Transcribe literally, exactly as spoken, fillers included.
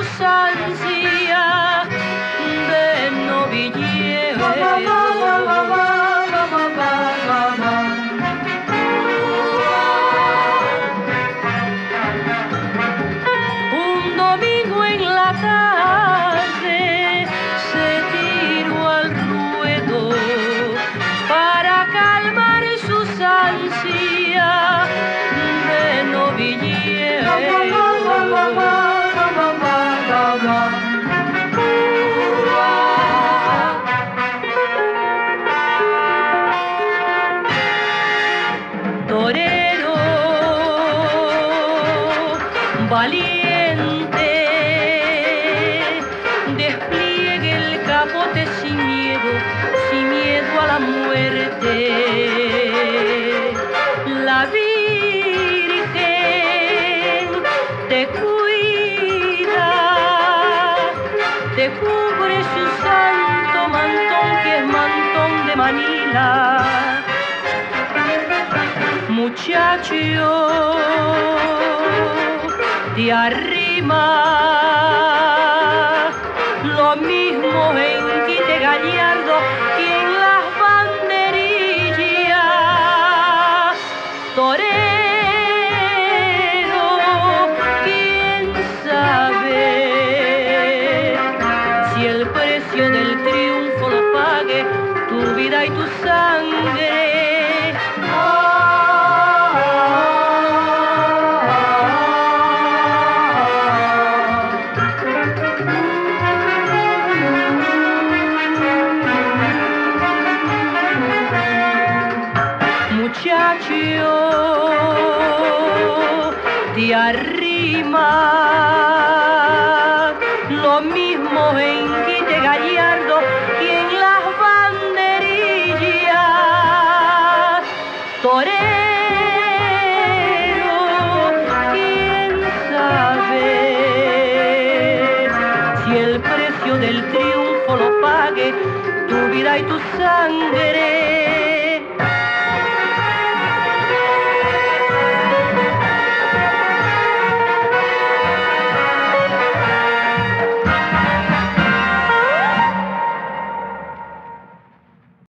sus ansias de novillero. Un domingo en la tarde se tiró al ruedo para calmar sus ansias de novillero. Torero valiente, despliegue el capote sin miedo, sin miedo a la muerte. La Virgen te cuida, te cubre su santo mantón que es mantón de Manila. Muchacho, te arrima lo mismo en Quite Gallardo que en las banderillas. Torero, quién sabe si el precio del triunfo lo pague tu vida y tu sangre. Muchacho, te arrima lo mismo en Quite Gallardo que en las banderillas. Torero, quién sabe si el precio del triunfo lo pague tu vida y tu sangre.